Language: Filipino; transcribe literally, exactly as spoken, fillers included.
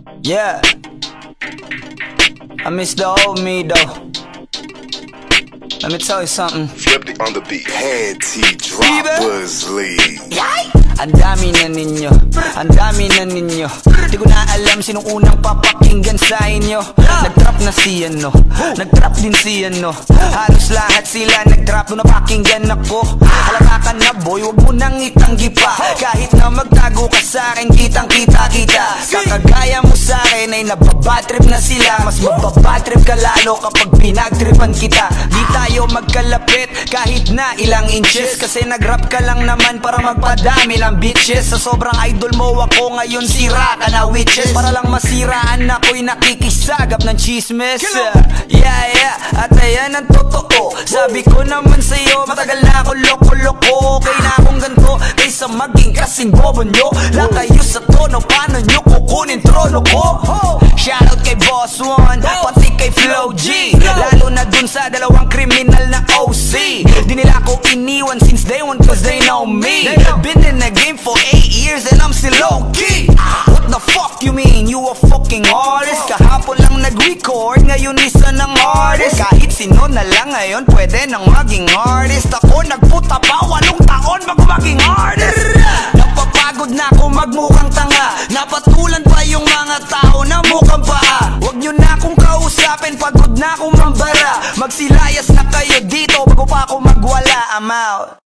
Yeah, I miss the old me though. Let me tell you something. Flipped on the beat. Panty droppers league. Ang dami na ninyo, ang dami na ninyo. Di ko na alam sinong unang papakinggan sa inyo. Nag-trap na si ano, nag-trap din si ano. Halos lahat sila nag-trap nung napakinggan ako. Halata ka na boy, wag mo nang itanggi pa. Kahit na magtago ka sa akin, kitang kita kita. Kakagaya mo sa akin ay nababatrip na sila. Mas mababatrip ka lalo kapag pinagtripan kita. Di tayo magkalapit kahit na ilang inches. Kasi nag-rap ka lang naman para magpadami lang bitches. Sa sobrang idol mo ako ngayon sira ka na witches. Para lang masiraan ako'y nakikisagap ng chismis. Yeah yeah, at ayan ang totoo. Sabi ko naman sa'yo, matagal na ako loko-loko. Okay na akong ganito kaysa maging kasing bobo nyo. Lang kayo sa tono, paano nyo kukunin trono ko? Shoutout kay Boss One, pati kay Flow G. Lalo na dun sa dalawang kriminal na O C. Di nila ako iniwan since day one cause they know me. Been in the game for eight years and I'm still low-key. What the fuck you mean? You a fucking artist? Kahapon lang nag-record, ngayon isa ng artist. Kahit sino na lang ngayon pwede nang maging artist. Ako nagputa pa, walong taon bago maging artist. Napapagod na ako magmukhang tanga. Napatulan pa yung mga tao na mukhang paa. Huwag nyo na akong kausapin, pagod na akong mambara. Magsilayas na kayo dito bago pa ako magwala. I'm out.